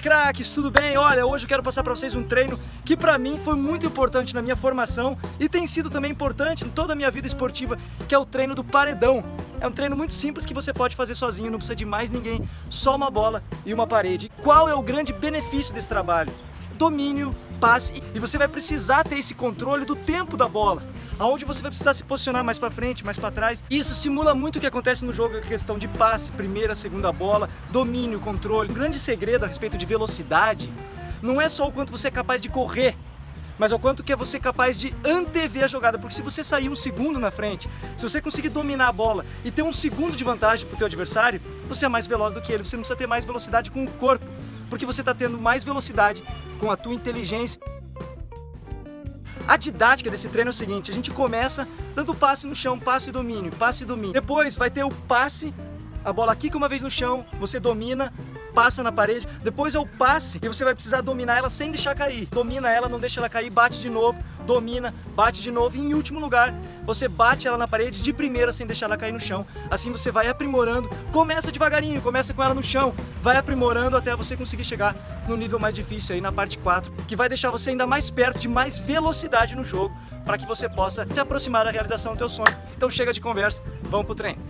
craques, tudo bem? Olha, hoje eu quero passar para vocês um treino que para mim foi muito importante na minha formação e tem sido também importante em toda a minha vida esportiva, que é o treino do paredão. É um treino muito simples que você pode fazer sozinho, não precisa de mais ninguém, só uma bola e uma parede. Qual é o grande benefício desse trabalho? Domínio, passe, e você vai precisar ter esse controle do tempo da bola, aonde você vai precisar se posicionar mais para frente, mais para trás. Isso simula muito o que acontece no jogo, a questão de passe, primeira, segunda bola, domínio, controle. O grande segredo a respeito de velocidade não é só o quanto você é capaz de correr, mas o quanto que é você capaz de antever a jogada, porque se você sair um segundo na frente, se você conseguir dominar a bola e ter um segundo de vantagem para o teu adversário, você é mais veloz do que ele, você não precisa ter mais velocidade com o corpo, porque você está tendo mais velocidade com a tua inteligência. A didática desse treino é o seguinte: a gente começa dando passe no chão, passe e domínio, passe e domínio. Depois vai ter o passe, a bola quica uma vez no chão, você domina, passa na parede. Depois é o passe e você vai precisar dominar ela sem deixar cair. Domina ela, não deixa ela cair, bate de novo, domina, bate de novo. E em último lugar, você bate ela na parede de primeira sem deixar ela cair no chão. Assim você vai aprimorando, começa devagarinho, começa com ela no chão, vai aprimorando até você conseguir chegar no nível mais difícil aí na parte 4, que vai deixar você ainda mais perto de mais velocidade no jogo, para que você possa se aproximar da realização do teu sonho. Então chega de conversa, vamos pro treino.